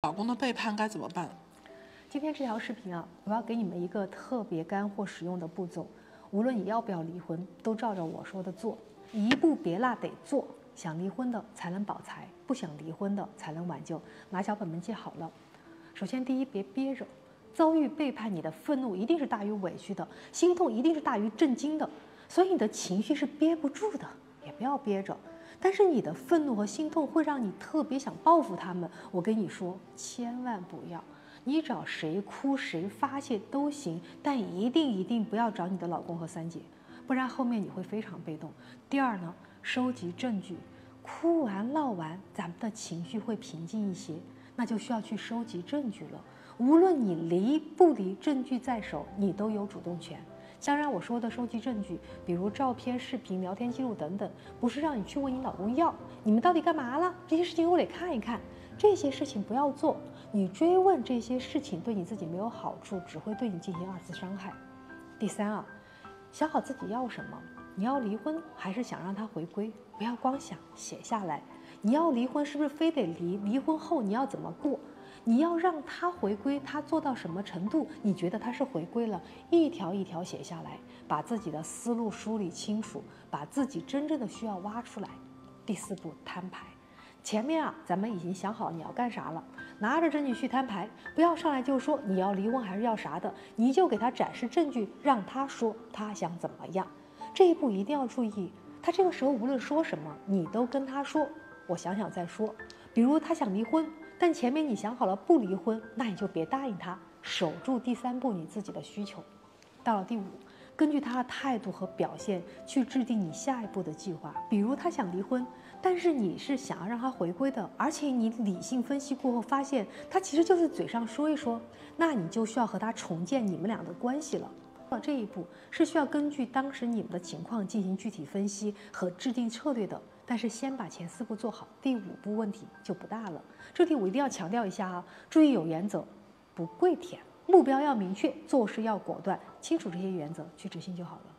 老公的背叛该怎么办？ 今天这条视频啊，我要给你们一个特别干货实用的步骤，无论你要不要离婚，都照着我说的做，一步别落得做。想离婚的才能保财，不想离婚的才能挽救。拿小本本记好了。首先，第一，别憋着。遭遇背叛，你的愤怒一定是大于委屈的，心痛一定是大于震惊的，所以你的情绪是憋不住的，也不要憋着。但是你的愤怒和心痛会让你特别想报复他们，我跟你说，千万不要。你找谁哭谁发泄都行，但一定不要找你的老公和三姐，不然后面你会非常被动。第二呢，收集证据，哭完闹完，咱们的情绪会平静一些，那就需要去收集证据了。无论你离不离，证据在手，你都有主动权。当然，我说的收集证据，比如照片、视频、聊天记录等等，不是让你去问你老公要，你们到底干嘛了？这些事情我得看一看。这些事情不要做，你追问这些事情对你自己没有好处，只会对你进行二次伤害。第三啊，想好自己要什么，你要离婚还是想让他回归？不要光想，写下来。你要离婚是不是非得离？离婚后你要怎么过？你要让他回归，他做到什么程度？你觉得他是回归了？一条一条写下来，把自己的思路梳理清楚，把自己真正的需要挖出来。第四步，摊牌。前面啊，咱们已经想好你要干啥了，拿着证据去摊牌，不要上来就说你要离婚还是要啥的，你就给他展示证据，让他说他想怎么样。这一步一定要注意，他这个时候无论说什么，你都跟他说，我想想再说。比如他想离婚，但前面你想好了不离婚，那你就别答应他，守住第三步你自己的需求。到了第五，根据他的态度和表现去制定你下一步的计划。比如他想离婚，但是你是想要让他回归的，而且你理性分析过后发现他其实就是嘴上说一说，那你就需要和他重建你们俩的关系了。到这一步是需要根据当时你们的情况进行具体分析和制定策略的，但是先把前四步做好，第五步问题就不大了。这里我一定要强调一下啊，注意有原则，不跪舔，目标要明确，做事要果断，清楚这些原则去执行就好了。